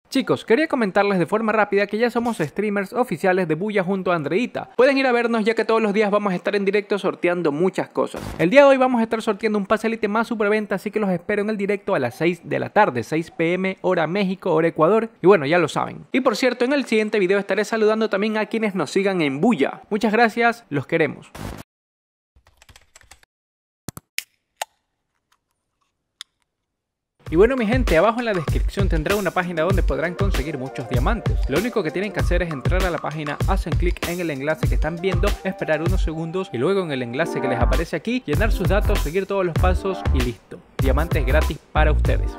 Chicos, quería comentarles de forma rápida que ya somos streamers oficiales de Booyah junto a Andreita. Pueden ir a vernos ya que todos los días vamos a estar en directo sorteando muchas cosas. El día de hoy vamos a estar sorteando un pase elite más superventa, así que los espero en el directo a las 6 de la tarde, 6 p.m. hora México, hora Ecuador. Y bueno, ya lo saben. Y por cierto, en el siguiente video estaré saludando también a quienes nos sigan en Booyah. Muchas gracias, los queremos. Y bueno mi gente, abajo en la descripción tendré una página donde podrán conseguir muchos diamantes. Lo único que tienen que hacer es entrar a la página, hacen clic en el enlace que están viendo, esperar unos segundos y luego en el enlace que les aparece aquí, llenar sus datos, seguir todos los pasos y listo. Diamantes gratis para ustedes.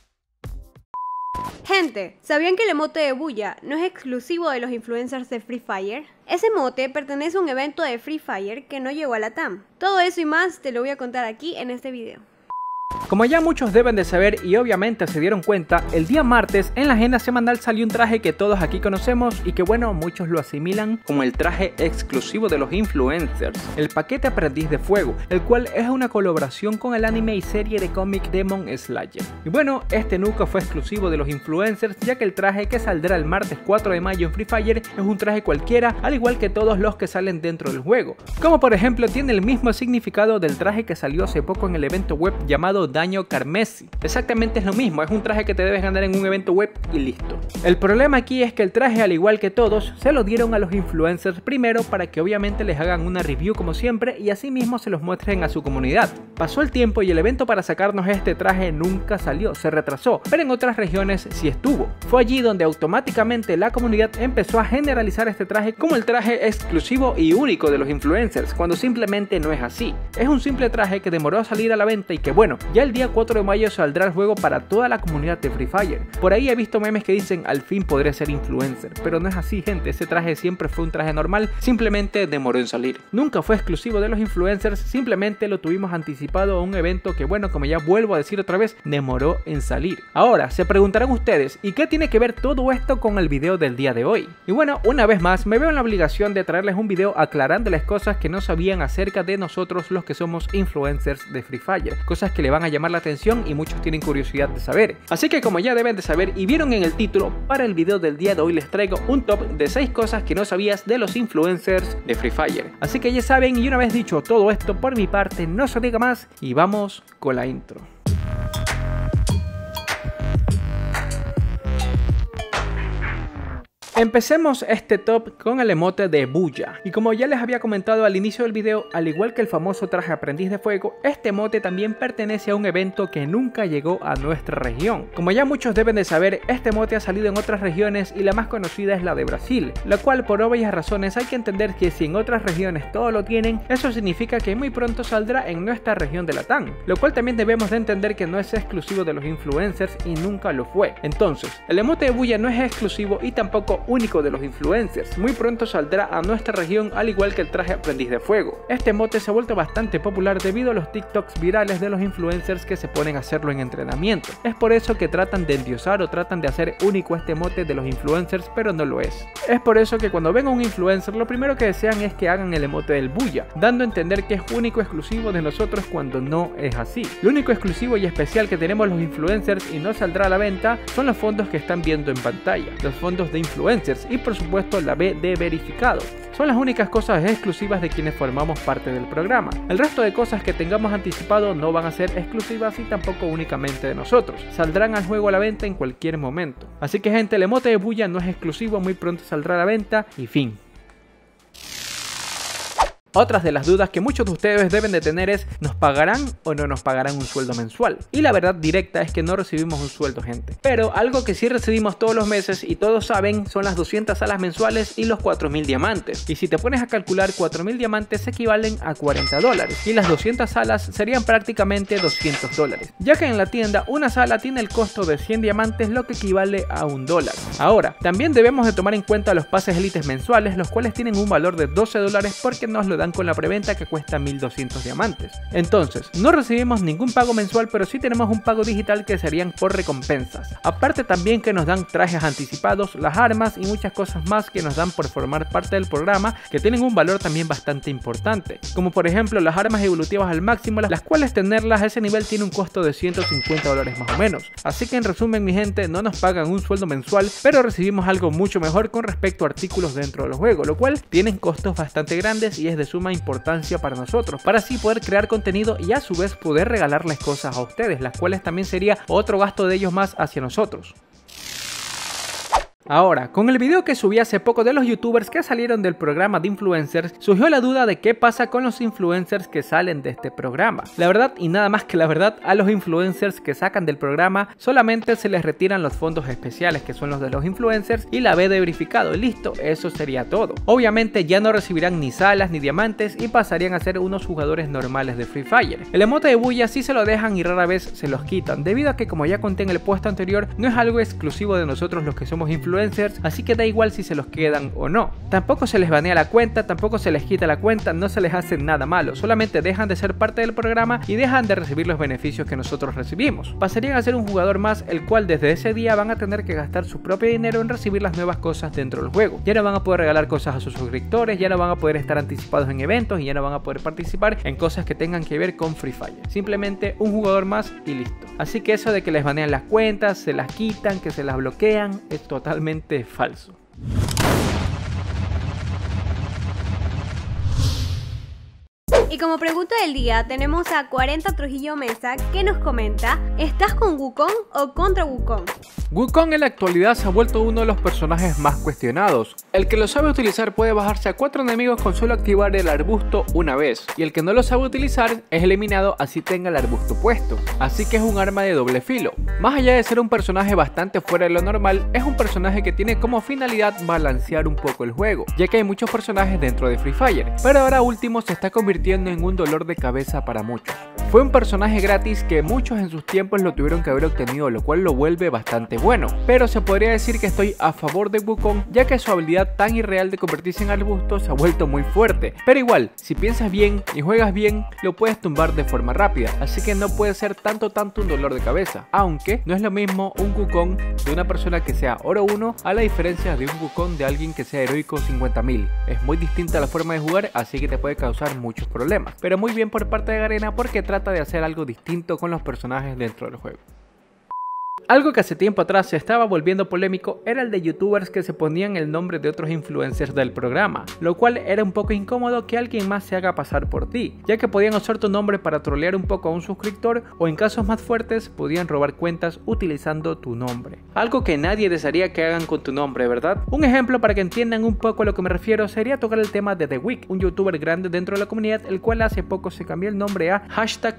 Gente, ¿sabían que el emote de Booyah no es exclusivo de los influencers de Free Fire? Ese emote pertenece a un evento de Free Fire que no llegó a la TAM. Todo eso y más te lo voy a contar aquí en este video. Como ya muchos deben de saber y obviamente se dieron cuenta, el día martes en la agenda semanal salió un traje que todos aquí conocemos y que bueno, muchos lo asimilan como el traje exclusivo de los influencers, el paquete aprendiz de fuego, el cual es una colaboración con el anime y serie de cómic Demon Slayer. Y bueno, este nunca fue exclusivo de los influencers, ya que el traje que saldrá el martes 4 de mayo en Free Fire es un traje cualquiera, al igual que todos los que salen dentro del juego, como por ejemplo tiene el mismo significado del traje que salió hace poco en el evento web llamado Daño Carmesí. Exactamente es lo mismo, es un traje que te debes ganar en un evento web y listo. El problema aquí es que el traje, al igual que todos, se lo dieron a los influencers primero para que obviamente les hagan una review como siempre y así mismo se los muestren a su comunidad. Pasó el tiempo y el evento para sacarnos este traje nunca salió, se retrasó, pero en otras regiones sí estuvo. Fue allí donde automáticamente la comunidad empezó a generalizar este traje como el traje exclusivo y único de los influencers, cuando simplemente no es así. Es un simple traje que demoró a salir a la venta y que bueno, ya el día 4 de mayo saldrá el juego para toda la comunidad de Free Fire. Por ahí he visto memes que dicen al fin podré ser influencer, pero no es así gente, ese traje siempre fue un traje normal, simplemente demoró en salir. Nunca fue exclusivo de los influencers, simplemente lo tuvimos anticipado a un evento que bueno, como ya vuelvo a decir otra vez, demoró en salir. Ahora, se preguntarán ustedes, ¿y qué tiene que ver todo esto con el video del día de hoy? Y bueno, una vez más me veo en la obligación de traerles un video aclarándoles cosas que no sabían acerca de nosotros los que somos influencers de Free Fire, cosas que le van a llamar la atención y muchos tienen curiosidad de saber. Así que como ya deben de saber y vieron en el título, para el video del día de hoy les traigo un top de 6 cosas que no sabías de los influencers de Free Fire. Así que ya saben, y una vez dicho todo esto por mi parte, no se diga más y vamos con la intro. Empecemos este top con el emote de Booyah. Y como ya les había comentado al inicio del video, al igual que el famoso traje aprendiz de fuego, este emote también pertenece a un evento que nunca llegó a nuestra región. Como ya muchos deben de saber, este emote ha salido en otras regiones y la más conocida es la de Brasil, la cual por obvias razones hay que entender que si en otras regiones todo lo tienen, eso significa que muy pronto saldrá en nuestra región de la TAM, lo cual también debemos de entender que no es exclusivo de los influencers y nunca lo fue. Entonces, el emote de Booyah no es exclusivo y tampoco único de los influencers, muy pronto saldrá a nuestra región al igual que el traje aprendiz de fuego. Este emote se ha vuelto bastante popular debido a los TikToks virales de los influencers que se ponen a hacerlo en entrenamiento. Es por eso que tratan de endiosar o tratan de hacer único este emote de los influencers, pero no lo es. Es por eso que cuando ven a un influencer lo primero que desean es que hagan el emote del Booyah, dando a entender que es único exclusivo de nosotros cuando no es así. Lo único exclusivo y especial que tenemos los influencers y no saldrá a la venta son los fondos que están viendo en pantalla, los fondos de influencers y por supuesto la B de verificado. Son las únicas cosas exclusivas de quienes formamos parte del programa. El resto de cosas que tengamos anticipado no van a ser exclusivas y tampoco únicamente de nosotros. Saldrán al juego a la venta en cualquier momento. Así que gente, el emote de Booyah no es exclusivo, muy pronto saldrá a la venta y fin. Otras de las dudas que muchos de ustedes deben de tener es, ¿nos pagarán o no nos pagarán un sueldo mensual? Y la verdad directa es que no recibimos un sueldo, gente. Pero algo que sí recibimos todos los meses y todos saben son las 200 salas mensuales y los 4000 diamantes. Y si te pones a calcular, 4000 diamantes equivalen a $40 y las 200 salas serían prácticamente $200, ya que en la tienda una sala tiene el costo de 100 diamantes, lo que equivale a $1. Ahora, también debemos de tomar en cuenta los pases élites mensuales, los cuales tienen un valor de $12 porque nos lo dan dan con la preventa que cuesta 1200 diamantes. Entonces, no recibimos ningún pago mensual, pero sí tenemos un pago digital que serían por recompensas. Aparte también que nos dan trajes anticipados, las armas y muchas cosas más que nos dan por formar parte del programa, que tienen un valor también bastante importante, como por ejemplo las armas evolutivas al máximo, las cuales tenerlas a ese nivel tiene un costo de $150 más o menos. Así que en resumen, mi gente, no nos pagan un sueldo mensual, pero recibimos algo mucho mejor con respecto a artículos dentro del juego, lo cual tienen costos bastante grandes y es de suma importancia para nosotros, para así poder crear contenido y a su vez poder regalarles cosas a ustedes, las cuales también sería otro gasto de ellos más hacia nosotros. Ahora, con el video que subí hace poco de los youtubers que salieron del programa de influencers, surgió la duda de qué pasa con los influencers que salen de este programa. La verdad y nada más que la verdad, a los influencers que sacan del programa solamente se les retiran los fondos especiales, que son los de los influencers, y la B de verificado, y listo, eso sería todo. Obviamente ya no recibirán ni salas ni diamantes y pasarían a ser unos jugadores normales de Free Fire. El emote de bulla sí se lo dejan y rara vez se los quitan, debido a que, como ya conté en el puesto anterior, no es algo exclusivo de nosotros los que somos influencers, así que da igual si se los quedan o no. Tampoco se les banea la cuenta, tampoco se les quita la cuenta, no se les hace nada malo, solamente dejan de ser parte del programa y dejan de recibir los beneficios que nosotros recibimos. Pasarían a ser un jugador más, el cual desde ese día van a tener que gastar su propio dinero en recibir las nuevas cosas dentro del juego. Ya no van a poder regalar cosas a sus suscriptores, ya no van a poder estar anticipados en eventos y ya no van a poder participar en cosas que tengan que ver con Free Fire. Simplemente un jugador más y listo. Así que eso de que les banean las cuentas, se las quitan, que se las bloquean, es totalmente falso. Y como pregunta del día tenemos a 40 Trujillo Mesa que nos comenta: ¿estás con Wukong o contra Wukong? Wukong en la actualidad se ha vuelto uno de los personajes más cuestionados. El que lo sabe utilizar puede bajarse a 4 enemigos con solo activar el arbusto una vez, y el que no lo sabe utilizar es eliminado así tenga el arbusto puesto, así que es un arma de doble filo. Más allá de ser un personaje bastante fuera de lo normal, es un personaje que tiene como finalidad balancear un poco el juego, ya que hay muchos personajes dentro de Free Fire, pero ahora último se está convirtiendo en un dolor de cabeza para muchos. Fue un personaje gratis que muchos en sus tiempos lo tuvieron que haber obtenido, lo cual lo vuelve bastante bueno, pero se podría decir que estoy a favor de Wukong, ya que su habilidad tan irreal de convertirse en arbusto se ha vuelto muy fuerte, pero igual, si piensas bien y juegas bien, lo puedes tumbar de forma rápida, así que no puede ser tanto un dolor de cabeza, aunque no es lo mismo un Wukong de una persona que sea oro 1 a la diferencia de un Wukong de alguien que sea heroico 50.000, es muy distinta la forma de jugar, así que te puede causar muchos problemas, pero muy bien por parte de Garena porque trata de hacer algo distinto con los personajes dentro del juego. Algo que hace tiempo atrás se estaba volviendo polémico era el de youtubers que se ponían el nombre de otros influencers del programa, lo cual era un poco incómodo que alguien más se haga pasar por ti, ya que podían usar tu nombre para trolear un poco a un suscriptor o en casos más fuertes podían robar cuentas utilizando tu nombre. Algo que nadie desearía que hagan con tu nombre, ¿verdad? Un ejemplo para que entiendan un poco a lo que me refiero sería tocar el tema de The Week, un youtuber grande dentro de la comunidad, el cual hace poco se cambió el nombre a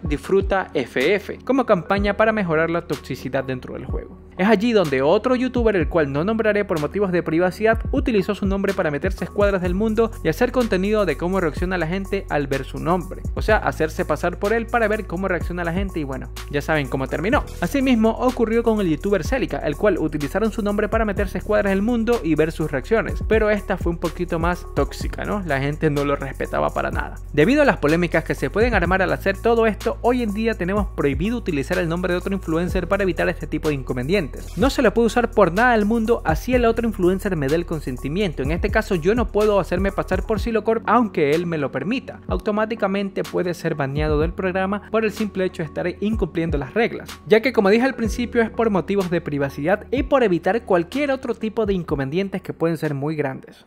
#DisfrutaFF como campaña para mejorar la toxicidad dentro del juego. Es allí donde otro youtuber, el cual no nombraré por motivos de privacidad, utilizó su nombre para meterse a escuadras del mundo y hacer contenido de cómo reacciona la gente al ver su nombre, o sea, hacerse pasar por él para ver cómo reacciona la gente y bueno, ya saben cómo terminó. Asimismo ocurrió con el youtuber Celica, el cual utilizaron su nombre para meterse a escuadras del mundo y ver sus reacciones, pero esta fue un poquito más tóxica, ¿no? La gente no lo respetaba para nada. Debido a las polémicas que se pueden armar al hacer todo esto, hoy en día tenemos prohibido utilizar el nombre de otro influencer para evitar este tipo de inconvenientes. No se lo puede usar por nada del mundo así el otro influencer me dé el consentimiento. En este caso yo no puedo hacerme pasar por Silocorp aunque él me lo permita. Automáticamente puede ser baneado del programa por el simple hecho de estar incumpliendo las reglas, ya que como dije al principio es por motivos de privacidad y por evitar cualquier otro tipo de inconvenientes que pueden ser muy grandes.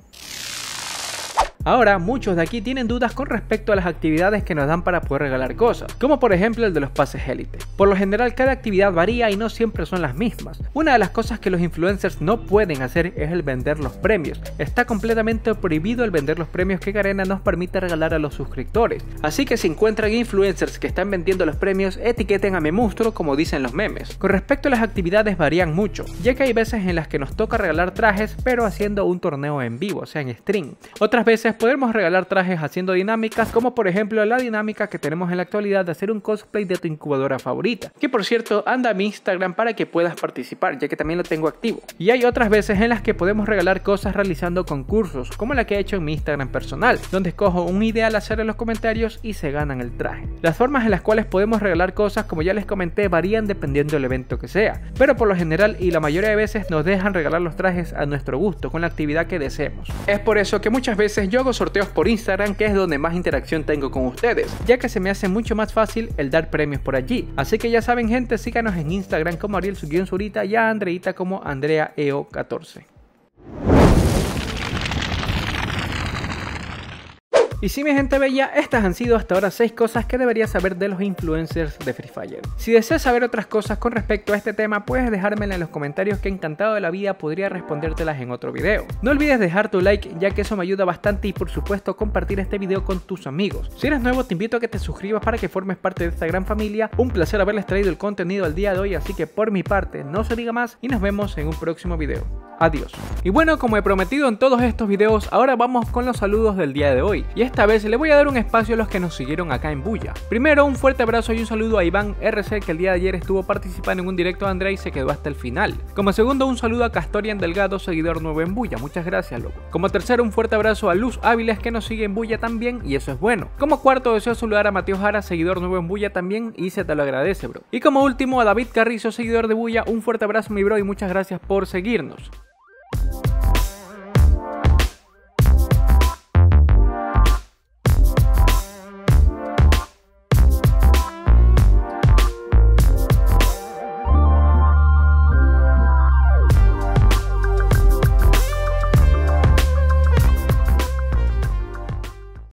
Ahora, muchos de aquí tienen dudas con respecto a las actividades que nos dan para poder regalar cosas, como por ejemplo el de los pases élite. Por lo general cada actividad varía y no siempre son las mismas. Una de las cosas que los influencers no pueden hacer es el vender los premios. Está completamente prohibido el vender los premios que Garena nos permite regalar a los suscriptores. Así que si encuentran influencers que están vendiendo los premios, etiqueten a Memustro como dicen los memes. Con respecto a las actividades varían mucho, ya que hay veces en las que nos toca regalar trajes pero haciendo un torneo en vivo, o sea en stream. Otras veces veces podremos regalar trajes haciendo dinámicas, como por ejemplo la dinámica que tenemos en la actualidad de hacer un cosplay de tu incubadora favorita, que por cierto anda a mi Instagram para que puedas participar, ya que también lo tengo activo. Y hay otras veces en las que podemos regalar cosas realizando concursos, como la que he hecho en mi Instagram personal, donde escojo un ideal hacer en los comentarios y se ganan el traje. Las formas en las cuales podemos regalar cosas, como ya les comenté, varían dependiendo del evento que sea, pero por lo general y la mayoría de veces nos dejan regalar los trajes a nuestro gusto, con la actividad que deseemos. Es por eso que muchas veces yo hago sorteos por Instagram, que es donde más interacción tengo con ustedes, ya que se me hace mucho más fácil el dar premios por allí. Así que ya saben, gente, síganos en Instagram como Ariel_Zurita y a Andreita como AndreaEO14. Y sí, mi gente bella, estas han sido hasta ahora 6 cosas que deberías saber de los influencers de Free Fire. Si deseas saber otras cosas con respecto a este tema, puedes dejármela en los comentarios, que encantado de la vida podría respondértelas en otro video. No olvides dejar tu like, ya que eso me ayuda bastante, y por supuesto compartir este video con tus amigos. Si eres nuevo, te invito a que te suscribas para que formes parte de esta gran familia. Un placer haberles traído el contenido al día de hoy, así que por mi parte no se diga más y nos vemos en un próximo video. Adiós. Y bueno, como he prometido en todos estos videos, ahora vamos con los saludos del día de hoy. Y esta vez le voy a dar un espacio a los que nos siguieron acá en Bulla. Primero, un fuerte abrazo y un saludo a Iván RC, que el día de ayer estuvo participando en un directo de Andrea y se quedó hasta el final. Como segundo, un saludo a Castorian Delgado, seguidor nuevo en Bulla. Muchas gracias, loco. Como tercero, un fuerte abrazo a Luz Áviles, que nos sigue en Bulla también, y eso es bueno. Como cuarto, deseo saludar a Mateo Jara, seguidor nuevo en Bulla también, y se te lo agradece, bro. Y como último, a David Carrizo, seguidor de Bulla. Un fuerte abrazo, mi bro, y muchas gracias por seguirnos.